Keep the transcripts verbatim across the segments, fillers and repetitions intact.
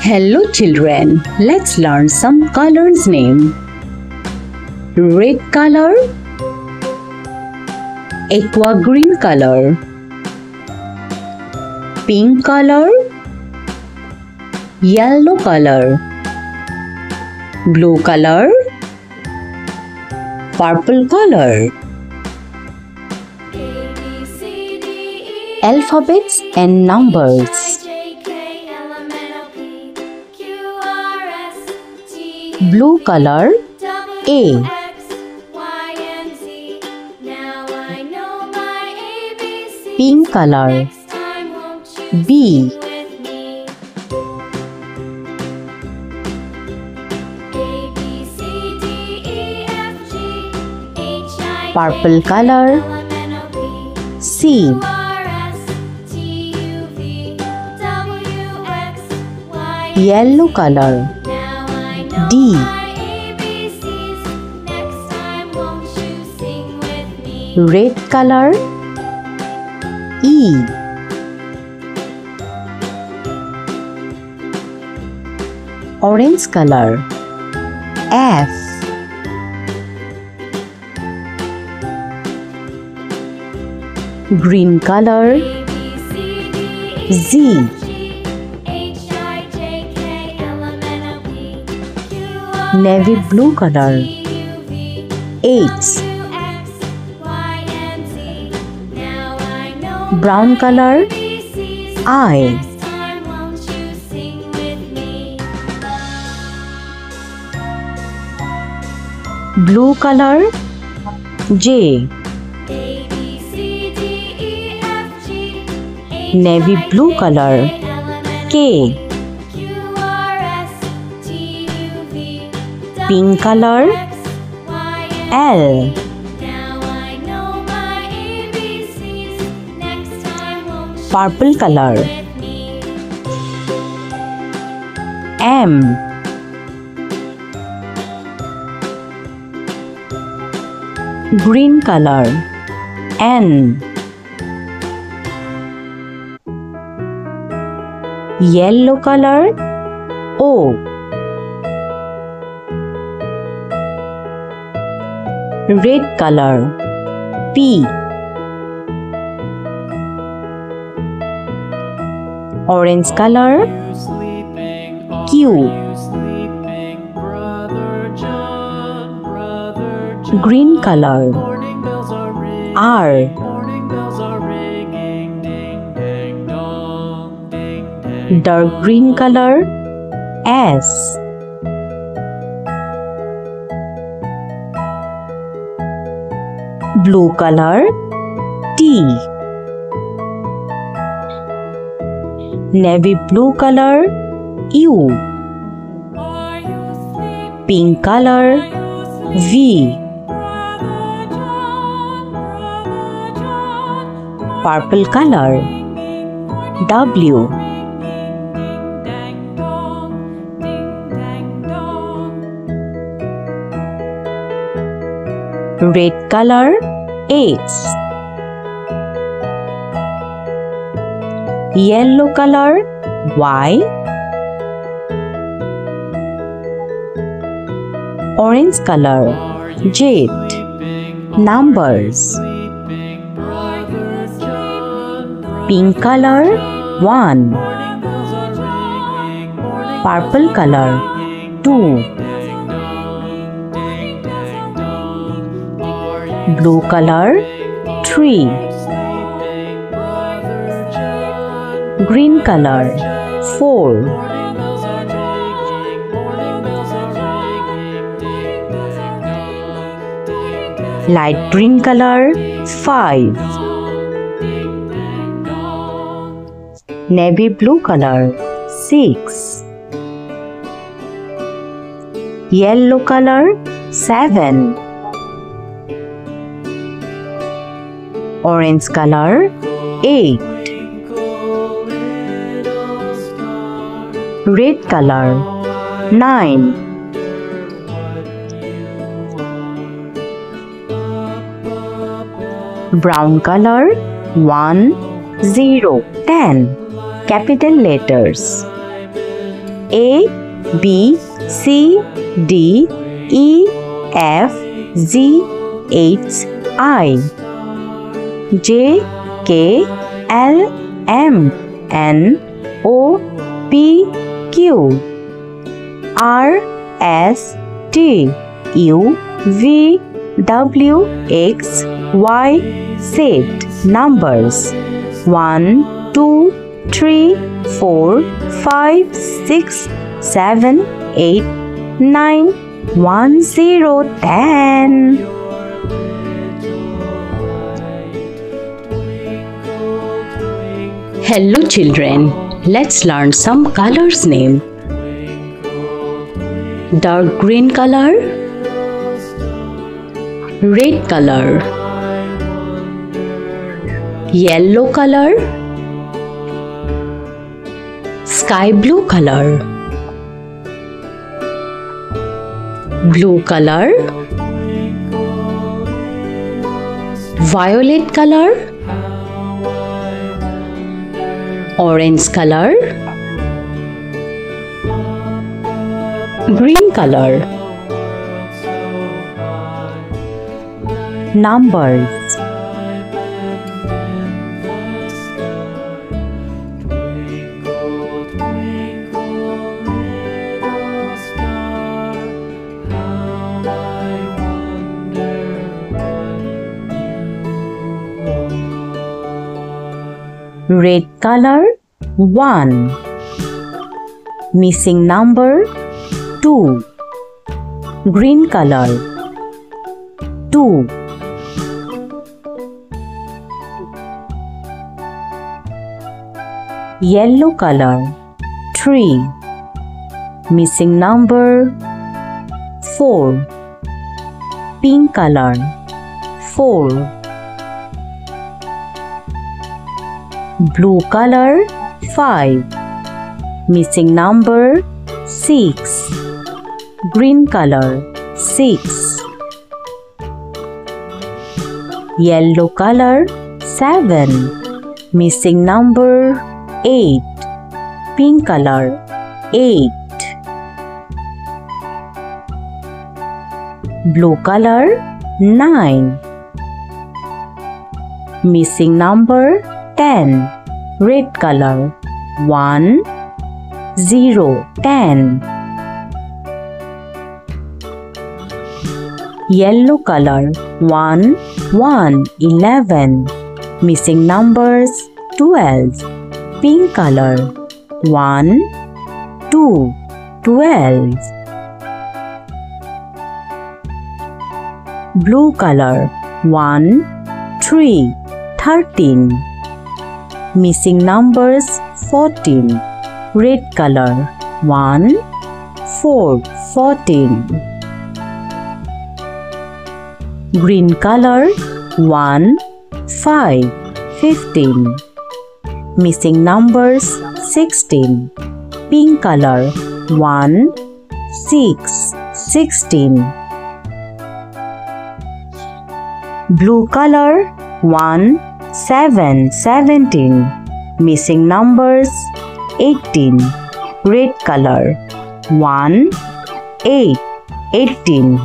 Hello children, let's learn some colors name. Red color, aqua green color, pink color, yellow color, blue color, purple color. Alphabets and numbers. Blue color A, pink color B, purple color C, yellow color D, red color E, orange color F, green color Z, navy blue color H, brown color I, blue color J, navy blue color K, pink color L, purple color M, green color N, yellow color O, red color P, orange color Q, green color R, dark green color S, blue color T, navy blue color U, pink color V, purple color W, red color H, yellow color Y, orange color Z, numbers pink color one, purple color two, blue color three, green color four, light green color five, navy blue color six, yellow color seven, orange color eight, red color nine, brown color one, zero, ten. Capital letters A, B, C, D, E, F, G, H, I, J, K, L, M, N, O, P, Q, R, S, T, U, V, W, X, Y, Z. Numbers one, two, three, four, five, six, seven, eight, nine, one, zero, ten. Hello children, let's learn some colors name. Dark green color, red color, yellow color, sky blue color, blue color, violet color, orange color, green color. Numbers red color one, missing number two, green color two, yellow color three, missing number four, pink color four, blue color five, missing number six, green color six, yellow color seven, missing number eight, pink color eight, blue color nine, missing number ten, red color one, zero, ten, yellow color one, one, eleven, missing numbers twelve, pink color one, two, twelve, blue color one, three, thirteen, missing numbers fourteen, red color one, four, fourteen, green color one, five, fifteen, missing numbers sixteen, pink color one, six, sixteen, blue color one, seven, seventeen, missing numbers eighteen, red color one, eight, eighteen,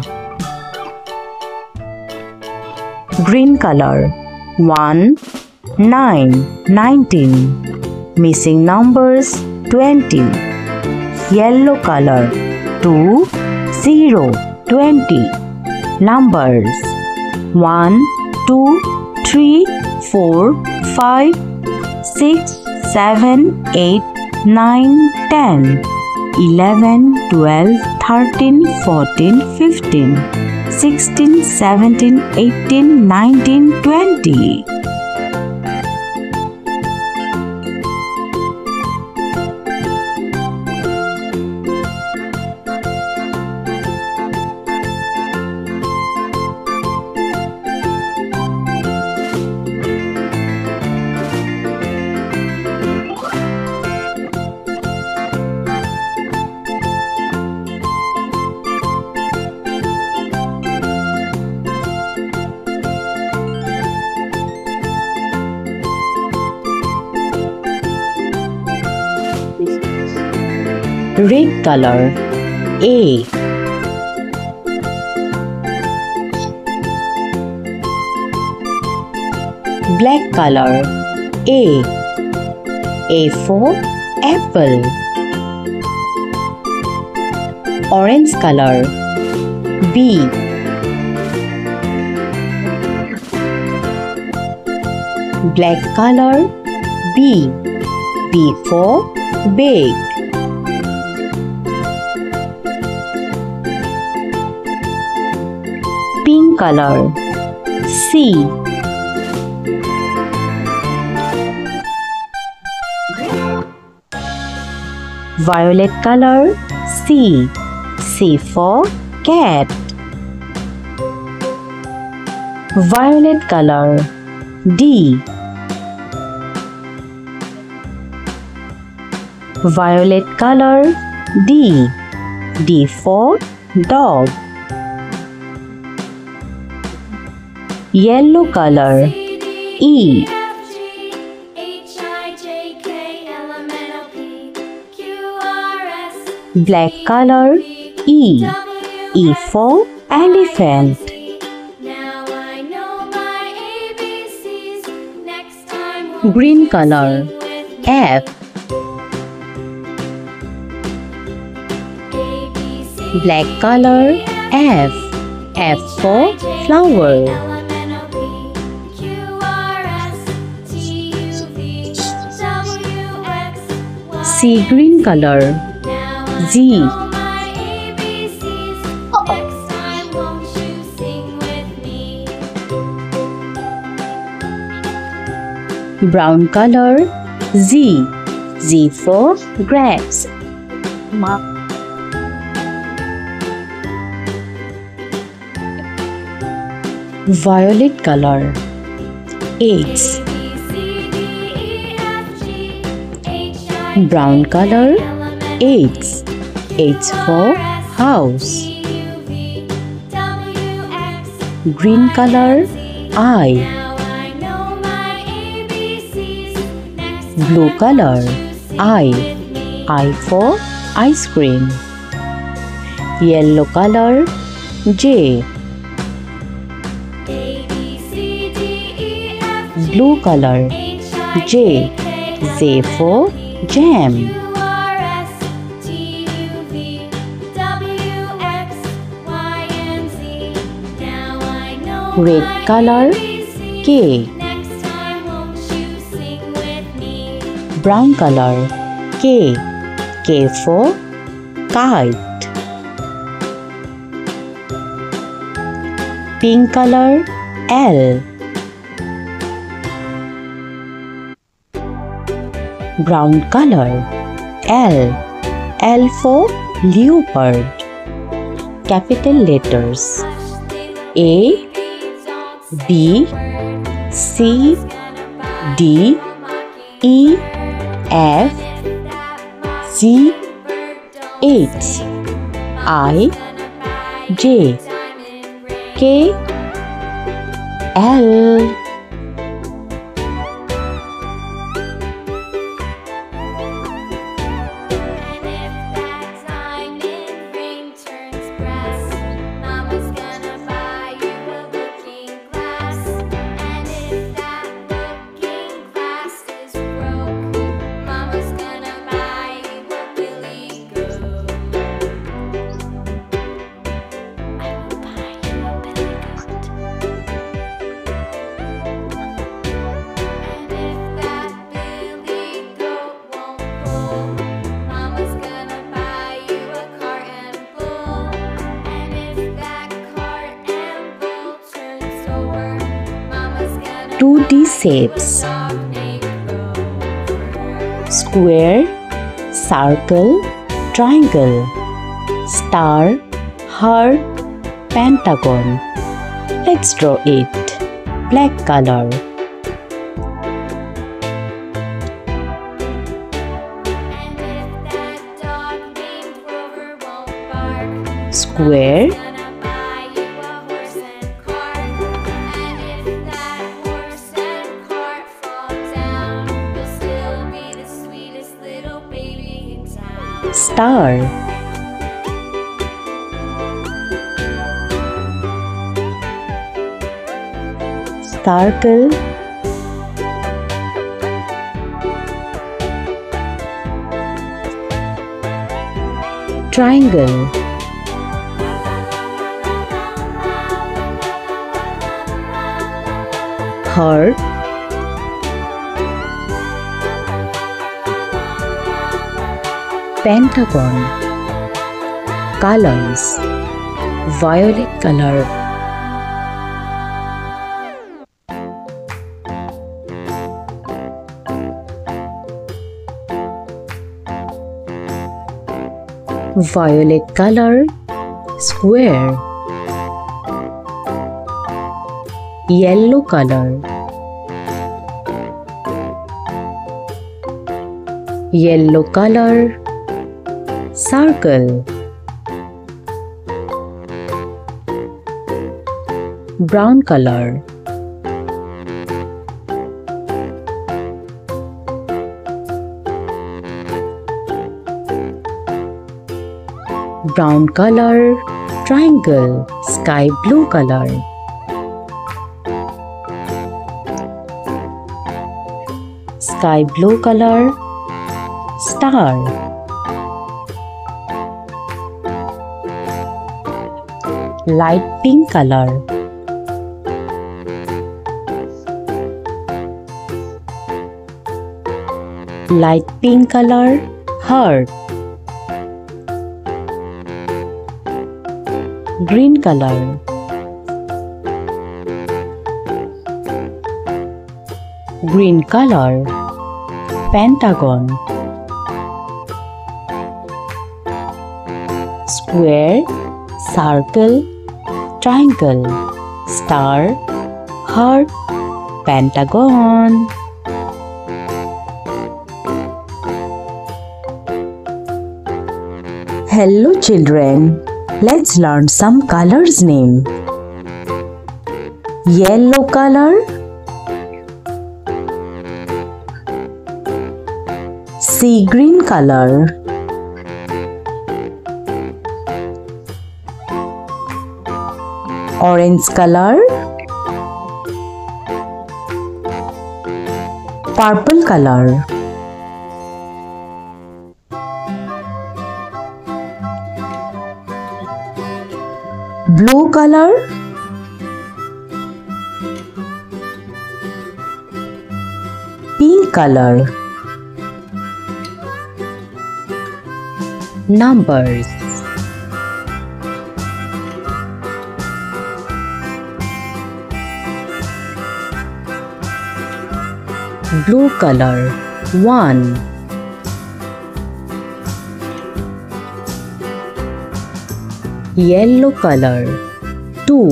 green color one, nine, nineteen, missing numbers twenty, yellow color two, zero, twenty, numbers one, two, three, four, five, six, seven, eight, nine, ten, eleven, twelve, thirteen, fourteen, fifteen, sixteen, seventeen, eighteen, nineteen, twenty. Red color. A. Black color. A. A for apple. Orange color. B. Black color. B. B for big. Pink color. C. Violet color. C. C for cat. Violet color. D. Violet color. D. D for dog. Yellow color. E. Black color. E. E for elephant. Green color. F. Black color. F. F for flower. C. Green color. G. Brown color. Z. Z for grapes. Violet color. H. Brown color. H. H for house. Green color. I. Blue color. I. I for ice cream. Yellow color. J. Blue color. J. J for jam. Red color. K. Brown color. K. K for kite. Pink color. L. Brown color. L. L for leopard. Capital letters. A. B. C. D. E. F. G. H. I. J. K. L. two D shapes: square, circle, triangle, star, heart, pentagon. Let's draw it. Black color. Square, star. Star. Circle. Triangle. Heart. Pentagon. Colors: violet color, violet color, square, yellow color, yellow color, circle, brown color, brown color, triangle, sky blue color, sky blue color, star, light pink color, light pink color, heart, green color, green color, pentagon, square, circle, triangle, star, heart, pentagon. Hello children, let's learn some colors name. Yellow color, sea green color, orange color, purple color, blue color, pink color. Numbers: blue color one, yellow color two,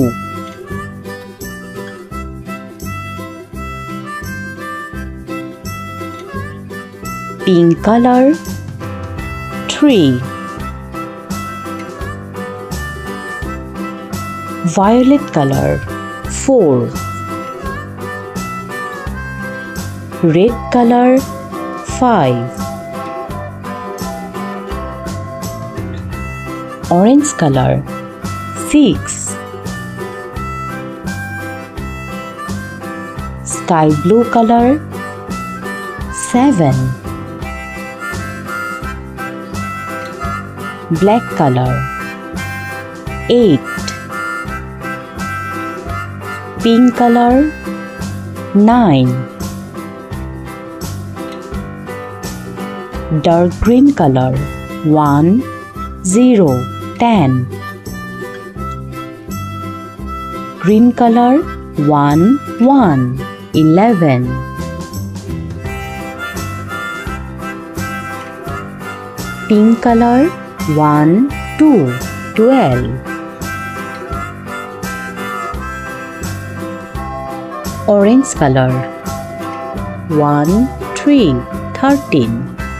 pink color three, violet color four, red color five, orange color six, sky blue color seven, black color eight, pink color nine, dark green color one, zero, ten, green color one, one, eleven, pink color one, two, twelve, orange color one, three, thirteen,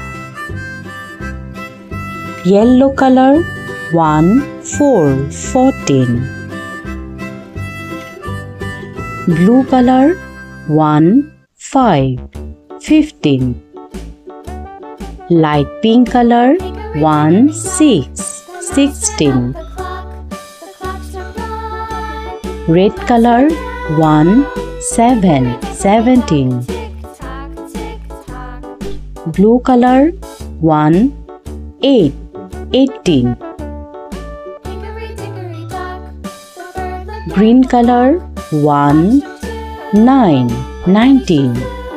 yellow color one, four, fourteen, blue color one, five, fifteen, light pink color one, six, sixteen. Red color, one, seven, seventeen. Blue color, one, eight, eighteen. Green color, one, nine, nineteen.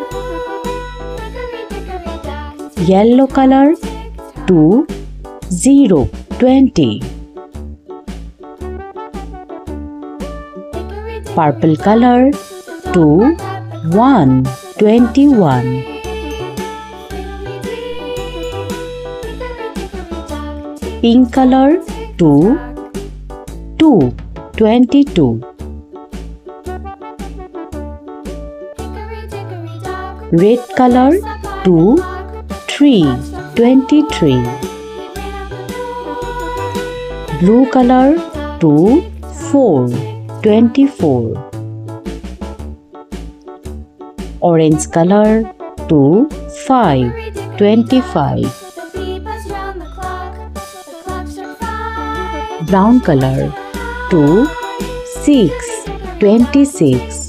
Yellow color, two, zero, twenty. Purple color, two, one, twenty-one. Pink color, two, two, twenty-two. Red color, two, three, twenty-three. Blue color, two, four, twenty-four. Orange color, two, five, twenty-five. Brown color, two, six, twenty-six.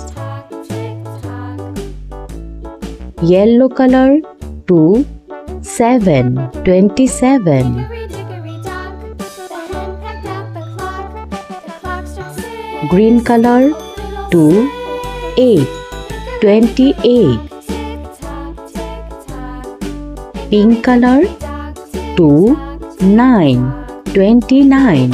Yellow color, two, seven, twenty-seven. Green color, two, eight, twenty-eight. Pink color, two, nine, twenty-nine.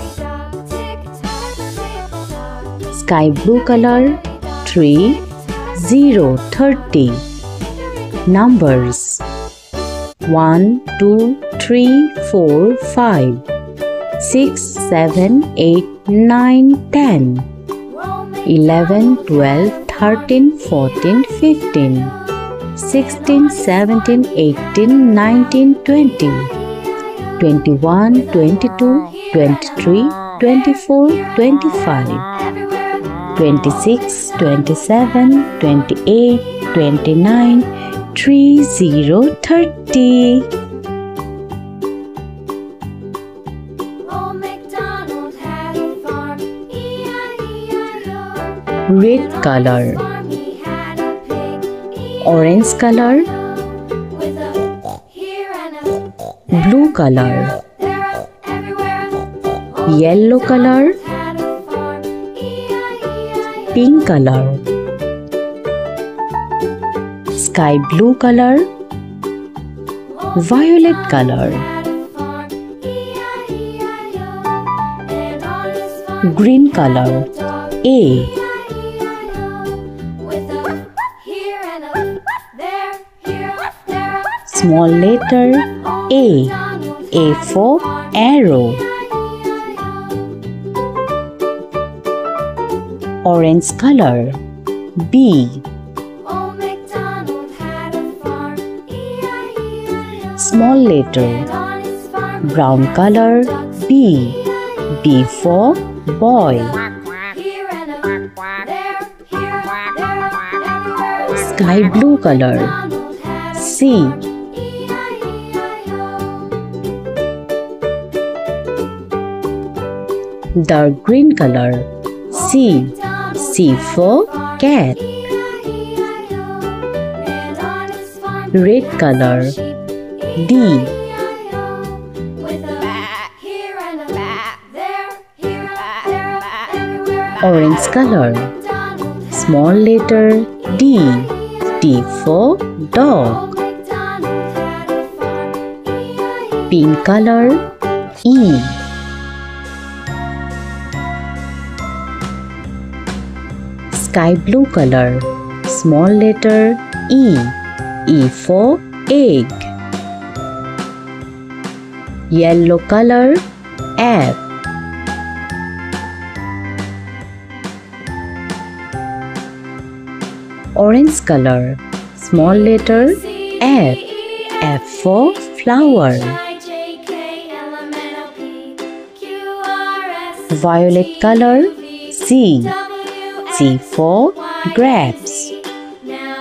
Sky blue color, three, zero, thirty. Numbers one, two, three, four, five, six, seven, eight, nine, ten, eleven, twelve, thirteen, fourteen, fifteen, sixteen, seventeen, eighteen, nineteen, twenty, twenty-one, twenty-two, twenty-three, twenty-four, twenty-five, twenty-six, twenty-seven, twenty-eight, twenty-nine, thirty, thirty. Red color, orange color, blue color, yellow color, pink color, sky blue color, violet color, green color, A. Small letter A. A for arrow. Orange color, B. Small letter, brown color, B. B for boy. Sky blue color, C. Dark green color, C. C for cat. Red color, D. Orange color, small letter D. D for dog. Pink color, E. Sky blue color, small letter E. E for egg. Yellow color, F. Orange color, small letter F. F for flower. Violet color, C. C for grapes.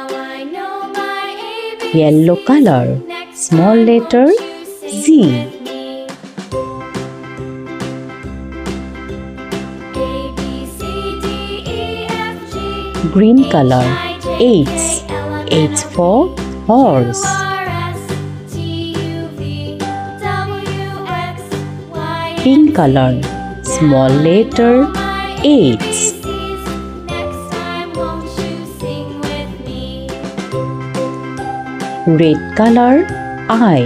Yellow color, small letter Z. Green color. H. H for horse. Pink color. Small letter H. Red color I.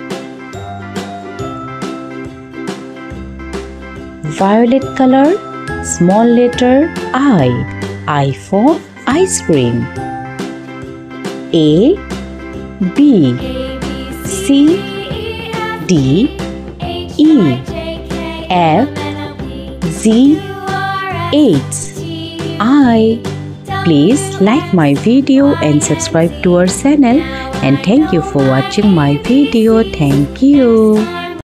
Violet color. Small letter I. I for ice cream. A, B, C, D, E, F, Z, H, I. Please like my video and subscribe to our channel, and thank you for watching my video. Thank you.